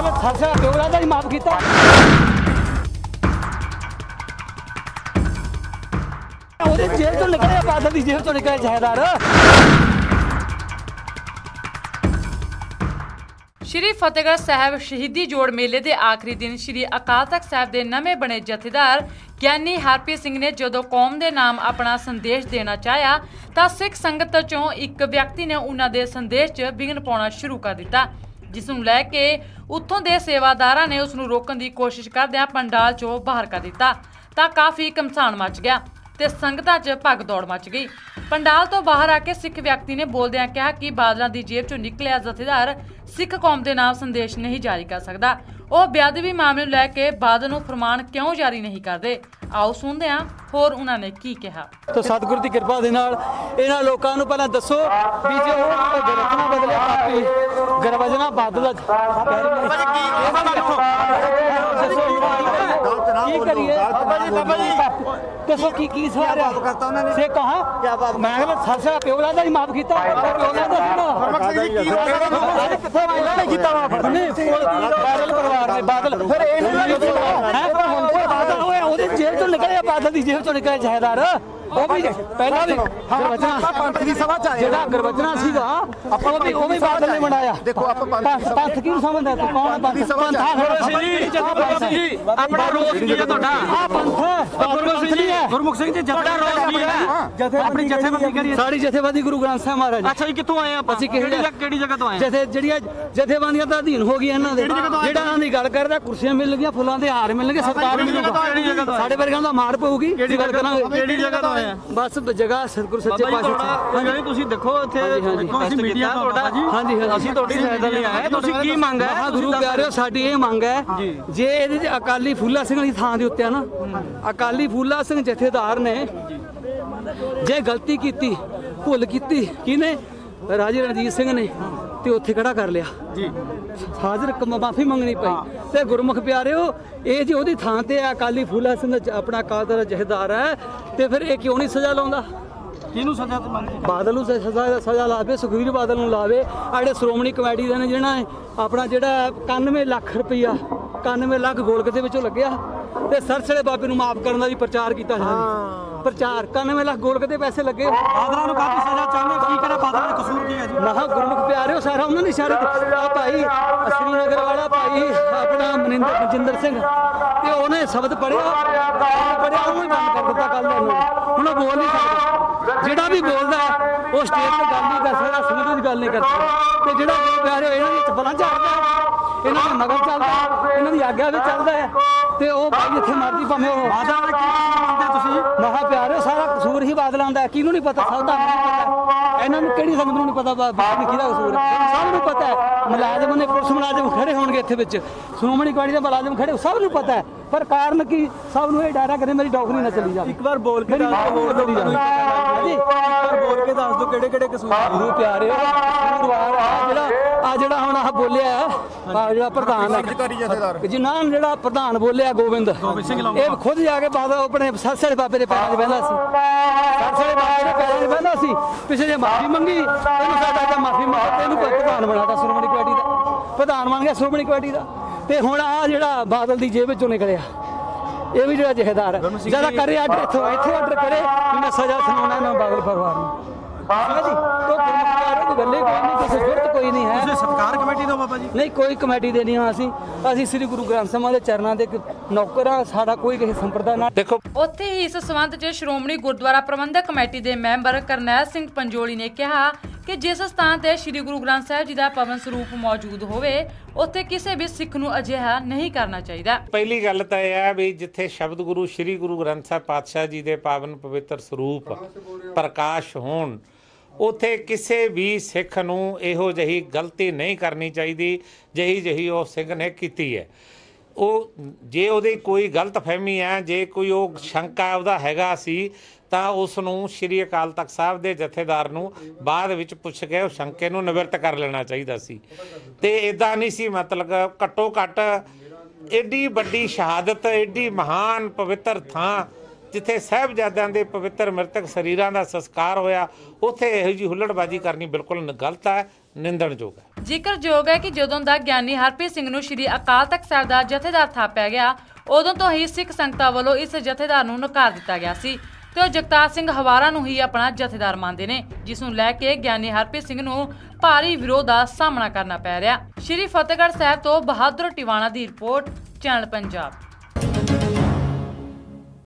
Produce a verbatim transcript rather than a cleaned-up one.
मैं खालसा प्योला का ही माफ किया। जेल तो निकले बादल की जेल तो निकले जहेदार। श्री फतेहगढ़ साहब शहीदी जोड़ मेले के आखिरी दिन श्री अकाल तख्त साहब के नवे बने जथेदार ज्ञानी हरप्रीत सिंह ने जो कौम के नाम अपना संदेश देना चाहा तो सिख संगत चों एक व्यक्ति ने उन्होंने संदेश च विघन पाना शुरू कर दिता, जिसनूं लैके उत्थों के सेवादारां ने उसनूं रोकण की कोशिश करदिआं पंडाल चों बाहर कर दिता तां काफ़ी घमसान मच गया ते संगतां च भग दौड़ मच गई। पंडाल तो बाहर आके सिख व्यक्ति ने बोलदिआं कहा कि बादलों की जेब चों निकलिया जथेदार सिख कौम के नाम संदेश नहीं जारी कर सकता। वह बेअदबी मामले लैके बादल नूं फरमान क्यों जारी नहीं करते, आओ सुनते हैं होर उन्होंने की कहा। तो सतगुरु की कृपा दे नाल इन्हां लोकां नूं पहिलां दसो भी जो गरजना बदले पापी गरवजना बादल की करिए दसो की की सवाल से कहा मैं खालसा प्योला का ही माफ किया। बादल जेल तो निकले बादल की जेल तो निकले जहेदार पहला भी गरवजना सीगा वो भी बादल ने बनाया। देखो पंथ की समझदा तू कौन पंथ अपना रोज की है ਤੁਹਾਡਾ ਆ ਪੰਥ ਗੁਰਮੁਖ ਸਿੰਘ ਜੀ ਗੁਰਮੁਖ ਸਿੰਘ ਜੀ ਜਥਾ ਰੋਜ਼ ਕੀ ਹੈ ਜਥੇ ਆਪਣੀ ਜਥੇਬੰਦੀ ਕਰੀਏ ਸਾਡੀ ਜਥੇਬੰਦੀ ਗੁਰੂ ਗ੍ਰੰਥ ਸਾਹਿਬ ਮਹਾਰਾਜ। ਅੱਛਾ ਜੀ ਕਿੱਥੋਂ ਆਏ ਆਪਾਂ ਅਸੀਂ ਕਿਹੜੀ ਕਿਹੜੀ ਜਗ੍ਹਾ ਤੋਂ ਆਏ ਜਥੇ ਜਿਹੜੀਆਂ ਜਥੇਬੰਦੀਆਂ ਦਾ ਅਧੀਨ ਹੋ ਗਈਆਂ ਇਹਨਾਂ ਦੇ ਜਿਹੜਾ ਇਹਨਾਂ ਦੀ ਗੱਲ ਕਰਦਾ ਕੁਰਸੀਆਂ ਮਿਲ ਗਈਆਂ ਫੁੱਲਾਂ ਦੇ ਹਾਰ ਮਿਲਣਗੇ ਸਰਕਾਰ ਮਿਲੂਗਾ ਸਾਡੇ ਵਰਗਿਆਂ ਦਾ ਮਾਰ ਪਊਗੀ ਕਿਹੜੀ ਗੱਲ ਕਰਾਂਗੇ ਕਿਹੜੀ ਜਗ੍ਹਾ ਤੋਂ ਆਏ ਆ ਬਸ ਜਗ੍ਹਾ ਸਤਿਗੁਰੂ ਸੱਚੇ ਪਾਤਸ਼ਾਹ। ਹਾਂਜੀ ਤੁਸੀਂ ਦੇਖੋ ਇੱਥੇ ਦੇਖੋ ਅਸੀਂ ਮੀਡੀਆ ਤੁਹਾਡਾ ਜੀ ਹਾਂਜੀ ਅਸੀਂ ਤੁਹਾਡੀ ਸਹਾਇਤਾ ਲਈ ਆਏ ਤੁਸੀਂ ਕੀ ਮੰਗ ਹੈ ਗੁਰੂ ਪਿਆਰਿਓ ਸਾਡੀ ਇਹ ਮੰਗ ਹੈ ਜੇ ਇਹਦੇ ਚ ਅਕਾਲੀ ਫੂਲਾ ਸਿੰਘ ਦੀ ਥਾਂ ਦੇ ਉੱਤੇ ਨਾ ਅਕਾਲੀ ਫੂਲਾ ਸਿੰਘ ਜਥੇਦਾਰ ਨੇ ਜੇ ਗਲਤੀ ਕੀਤੀ ਭੁੱਲ ਕੀਤੀ ਕਿਹਨੇ ਰਾਜੇ ਰਣਜੀਤ ਸਿੰਘ ਨੇ ਤੇ ਉੱਥੇ ਖੜਾ ਕਰ ਲਿਆ ਜੀ ਹਾਜ਼ਰ ਮਾਫੀ ਮੰਗਣੀ ਪਈ ਤੇ ਗੁਰਮੁਖ ਪਿਆਰਿਓ ਇਹ ਜੀ ਉਹਦੀ ਥਾਂ ਤੇ ਅਕਾਲੀ ਫੂਲਾ ਸਿੰਘ ਆਪਣਾ ਅਕਾਲ ਦਾ ਜਥੇਦਾਰ ਹੈ ਤੇ ਫਿਰ ਇਹ ਕਿਉਂ ਨਹੀਂ ਸਜ਼ਾ ਲਾਉਂਦਾ ਕਿਹਨੂੰ ਸਜ਼ਾ ਤੇ ਮੰਗਦੇ ਬਾਦਲ ਨੂੰ ਸਜ਼ਾ ਸਜ਼ਾ ਲਾਵੇ ਸੁਖਵੀਰ ਬਾਦਲ ਨੂੰ ਲਾਵੇ ਆ ਜਿਹੜੇ ਸ਼੍ਰੋਮਣੀ ਕਮੇਟੀ ਦੇ ਨੇ ਜਿਹੜਾ ਆਪਣਾ ਜਿਹੜਾ ਇਕਾਨਵੇਂ ਲੱਖ ਰੁਪਈਆ ਇਕਾਨਵੇਂ ਲੱਖ ਗੋਲਕ ਦੇ ਵਿੱਚੋਂ ਲੱਗਿਆ ਤੇ ਸਰਸਲੇ ਬਾਬੇ ਨੂੰ ਮਾਫ ਕਰਨ ਦਾ ਵੀ ਪ੍ਰਚਾਰ ਕੀਤਾ ਜਾਵੇ ਪ੍ਰਚਾਰ ਇਕਾਨਵੇਂ ਲੱਖ ਗੋਲਕ ਦੇ ਪੈਸੇ ਲੱਗੇ ਬਾਦਲਾਂ ਨੂੰ ਕਾਹਦੀ ਸਜ਼ਾ ਚਾਹੁੰਦੇ ਕੀ ਕਰੇ ਬਾਦਲਾਂ ਦਾ ਕਸੂਰ ਕੀ ਹੈ ਜੀ ਮਹਾ ਗੁਰਮੁਖ ਪਿਆਰਿਓ ਸਾਰਾ ਉਹਨਾਂ ਨੇ ਇਸ਼ਾਰੇ ਤੇ ਆ ਭਾਈ ਸ੍ਰੀਨਗਰ ਵਾਲਾ ਭਾਈ ਆਪਣਾ ਮਨਿੰਦਰ ਮਨਜਿੰਦਰ ਸਿੰਘ ਤੇ ਉਹਨੇ ਸ਼ਬਦ ਪੜਿਆ ਪੜਿਆ ਉਹਨੂੰ ਹੀ ਬੰਦ ਕਰ ਦਿੱਤਾ ਕੱਲ ਨੂੰ ਹੁਣ ਉਹ ਬੋਲ ਨਹੀਂ ਸਕਦਾ ਜਿਹੜਾ ਵੀ ਬੋਲਦਾ ਉਹ ਸਟੇਜ ਤੇ ਗੱਲ ਨਹੀਂ ਕਰ ਸਕਦਾ ਸੰਗਤ ਦੀ ਗੱਲ ਨਹੀਂ ਕਰ ਸਕਦਾ ਤੇ ਜਿਹੜਾ ਪਿਆਰਿਓ ਇਹਨਾਂ ਦੀ ਚਪਲਾਂ ਝਾੜਦਾ ਇਹਨਾਂ ਦੇ ਮਗਰ ਚੱਲਦਾ ਇਹਨਾਂ ਦੀ ਆਗਿਆ ਵੀ ਚੱਲਦਾ ਹੈ ਤੇ ਉਹ ਭਾਈ ਇੱਥੇ ਮਰਦੀ ਭਾਵੇਂ ਉਹ ਬਾਦਲਾਂ ਦਾ ਕੀ ਮੰਨਦੇ ਤੁਸੀਂ ਮਹਾ ਪਿਆਰਿਓ ਸਾਰਾ ਕਸੂਰ ਹੀ ਬਾਦਲਾਂ ਦਾ ਕਿਹਨੂੰ ਨਹੀਂ ਪਤਾ ਸਭ ਦਾ ਨਹੀਂ ਪਤਾ ਇਹਨਾਂ ਨੂੰ ਕਿਹੜੀ ਸੰਗਤ ਨੂੰ ਨਹੀਂ ਪਤਾ ਬਾਦਲ ਕਿਹਦਾ ਕਸੂਰ ਹੈ ਸਭ ਨੂੰ ਪਤਾ ਹੈ ਮੁਲਾਜ਼ਮ ਨੇ ਪੁਲਿਸ ਮੁਲਾਜ਼ਮ ਖੜੇ ਹੋਣਗੇ ਇੱਥੇ ਵਿੱਚ ਸ਼੍ਰੋਮਣੀ ਕਮੇਟੀ ਦੇ ਮੁਲਾਜ਼ਮ ਖੜੇ ਸਭ ਨੂੰ ਪਤਾ ਹੈ ਪਰ ਕਾਰਨ ਕੀ ਸਭ ਨੂੰ ਇਹ ਡਾਰਾ ਕਰੇ ਮੇਰੀ ਡੌਕਰੀ ਨਾ ਚਲੀ ਜਾਵੇ ਇੱਕ ਵਾਰ ਬੋਲ ਕੇ ਦੱਸ ਦਿਓ ਚਲੀ ਜਾਵੇ ਇੱਕ ਵਾਰ ਬੋਲ ਕੇ ਦੱਸ ਦਿਓ ਕਿਹੜੇ ਕਿਹੜੇ ਕਸੂਰ ਗੁਰੂ ਪਿਆਰਿਓ ਕਸੂਰਵਾਰ ਆ ਜਿਹੜਾ ਆ ਜਿਹੜਾ ਹੁਣ ਆ ਬੋਲਿਆ ਆ ਜਿਹੜਾ ਪ੍ਰਧਾਨ ਹੈ ਜਿਨ੍ਹਾਂ ਜਿਹੜਾ ਪ੍ਰਧਾਨ ਬੋਲਿਆ ਗੋਬਿੰਦ ਇਹ ਖੁਦ ਜਾ ਕੇ ਬਾਦ ਆਪਣੇ ਸਰਸਲੇ ਬਾਬੇ ਦੇ ਪੈਰਾਂ 'ਚ ਬਹਿੰਦਾ ਸੀ ਸਰਸਲੇ ਬਾਬੇ ਦੇ ਪੈਰਾਂ 'ਚ ਬਹਿੰਦਾ ਸੀ ਪਿੱਛੇ ਜੇ ਮਾਫੀ ਮੰਗੀ ਇਹਨੂੰ ਸਾਡਾ ਤਾਂ ਮਾਫੀ ਮੰਗ ਇਹਨੂੰ ਪ੍ਰਧਾਨ ਬਣਾਤਾ ਸ਼੍ਰੋਮਣੀ ਕਮੇਟੀ ਦਾ ਪ੍ਰਧਾਨ ਬਣ ਗਿਆ ਸ਼੍ਰੋਮਣੀ ਕਮੇਟੀ ਦਾ ਤੇ ਹੁਣ ਆ ਜਿਹੜਾ ਬਾਦਲ ਦੀ ਜੇਬ ਵਿੱਚੋਂ ਨਿਕਲਿਆ ਇਹ ਵੀ ਜਿਹੜਾ ਜਥੇਦਾਰ ਹੈ ਜਿਆਦਾ ਕਰੇ ਅੱਡ ਇੱਥੋਂ ਇੱਥੇ ਆਰਡਰ ਕਰੇ ਕਿ ਮੈਂ ਸਜ਼ਾ ਸੁਣਾਉਣਾ ਨਾ ਬਾਦਲ ਪਰਿਵਾਰ ਨੂੰ ਜੀ ਤੋਂ ਗੱਲੇ ਕੋਈ ਨਹੀਂ ਕਿਸੇ ਜ਼ਰੂਰਤ ਕੋਈ ਨਹੀਂ ਹੈ ਤੁਸੀਂ ਸਤਿਕਾਰ ਕਮੇਟੀ ਦਾ ਬਾਬਾ ਜੀ ਨਹੀਂ ਕੋਈ ਕਮੇਟੀ ਦੇ ਨਹੀਂ ਅਸੀਂ ਅਸੀਂ ਸ੍ਰੀ ਗੁਰੂ ਗ੍ਰੰਥ ਸਾਹਿਬ ਦੇ ਚਰਨਾਂ ਦੇ ਨੌਕਰ ਆ ਸਾਡਾ ਕੋਈ ਕਿਸੇ ਸੰਪਰਦਾ ਨਾਲ ਦੇਖੋ। ਉੱਥੇ ਹੀ ਇਸ ਸੰਬੰਧ 'ਚ ਸ਼੍ਰੋਮਣੀ ਗੁਰਦੁਆਰਾ ਪ੍ਰਬੰਧਕ ਕਮੇਟੀ ਦੇ ਮੈਂਬਰ ਕਰਨੈਲ ਸਿੰਘ ਪੰਜੋਲੀ ਨੇ ਕਿਹਾ ਕਿ ਜਿਸ ਸਥਾਨ ਤੇ ਸ੍ਰੀ ਗੁਰੂ ਗ੍ਰੰਥ ਸਾਹਿਬ ਜੀ ਦਾ ਪਵਨ ਸਰੂਪ ਮੌਜੂਦ ਹੋਵੇ ਉੱਥੇ ਕਿਸੇ ਵੀ ਸਿੱਖ ਨੂੰ ਅਜਿਹਾ ਨਹੀਂ ਕਰਨਾ ਚਾਹੀਦਾ। ਪਹਿਲੀ ਗੱਲ ਤਾਂ ਇਹ ਹੈ ਵੀ ਜਿੱਥੇ ਸ਼ਬਦ ਗੁਰੂ ਸ੍ਰੀ ਗੁਰੂ ਗ੍ਰੰਥ ਸਾਹਿਬ ਪਾਤਸ਼ਾਹ ਜੀ ਦੇ ਪਾਵਨ ਪਵਿੱਤਰ ਸਰੂਪ ਪ੍ਰਕਾਸ਼ ਹੋਣ ਉੱਥੇ ਕਿਸੇ ਵੀ ਸਿੱਖ ਨੂੰ ਇਹੋ ਜਿਹੀ ਗਲਤੀ ਨਹੀਂ ਕਰਨੀ ਚਾਹੀਦੀ ਜਿਹੀ ਜਿਹੀ ਉਹ ਸਿੰਘ ਨੇ ਕੀਤੀ ਹੈ। ਉਹ ਜੇ ਉਹਦੀ ਕੋਈ ਗਲਤ ਫਹਿਮੀ ਹੈ ਜੇ ਕੋਈ ਉਹ ਸ਼ੰਕਾ ਉਹਦਾ ਹੈਗਾ ਸੀ ਤਾਂ ਉਸ ਨੂੰ ਸ਼੍ਰੀ ਅਕਾਲ ਤਖਤ ਸਾਹਿਬ ਦੇ ਜਥੇਦਾਰ ਨੂੰ ਬਾਅਦ ਵਿੱਚ ਪੁੱਛ ਕੇ ਉਹ ਸ਼ੰਕੇ ਨੂੰ ਨਿਵਰਤ ਕਰ ਲੈਣਾ ਚਾਹੀਦਾ ਸੀ ਤੇ ਇੱਦਾਂ ਨਹੀਂ ਸੀ ਮਤਲਬ ਘੱਟੋ ਘੱਟ ਐਡੀ ਵੱਡੀ ਸ਼ਹਾਦਤ ਐਡੀ ਮਹਾਨ ਪਵਿੱਤਰ ਥਾਂ ਜਿੱਥੇ ਸਾਹਿਬਜ਼ਾਦਿਆਂ ਦੇ ਪਵਿੱਤਰ ਮ੍ਰਿਤਕ ਸਰੀਰਾਂ ਦਾ ਸੰਸਕਾਰ ਹੋਇਆ ਉੱਥੇ ਇਹੋ ਜਿਹੀ ਹੁੱਲੜਬਾਜ਼ੀ ਕਰਨੀ ਬਿਲਕੁਲ ਗਲਤ ਹੈ, ਨਿੰਦਣਯੋਗ ਹੈ। ਜ਼ਿਕਰਯੋਗ ਹੈ ਕਿ ਜਦੋਂ ਦਾ ਗਿਆਨੀ ਹਰਪ੍ਰੀਤ ਸਿੰਘ ਨੂੰ ਸ਼੍ਰੀ ਅਕਾਲ ਤਖਤ ਸਾਹਿਬ ਦਾ ਜਥੇਦਾਰ ਥਾਪਿਆ ਗਿਆ, ਉਦੋਂ ਤੋਂ ਹੀ ਸਿੱਖ ਸੰਗਤਾਂ ਵੱਲੋਂ ਇਸ ਜਥੇਦਾਰ ਨੂੰ ਨਕਾਰ ਦਿੱਤਾ ਗਿਆ ਸੀ ਤੇ ਉਹ ਜਗਤਾਰ ਸਿੰਘ ਹਵਾਰਾ ਨੂੰ ਹੀ ਆਪਣਾ ਜਥੇਦਾਰ ਮੰਨਦੇ ਨੇ, ਜਿਸ ਨੂੰ ਲੈ ਕੇ ਗਿਆਨੀ ਹਰਪ੍ਰੀਤ ਸਿੰਘ ਨੂੰ ਭਾਰੀ ਵਿਰੋਧ ਦਾ ਸਾਹਮਣਾ ਕਰਨਾ ਪੈ ਰਿਹਾ। ਸ਼੍ਰੀ ਫਤਿਹਗੜ੍ਹ ਸਾਹਿਬ ਤੋਂ ਬਹਾਦਰ ਟਿਵਾਣਾ ਦੀ ਰਿਪੋਰਟ, ਚੈਨਲ ਪੰਜਾਬ।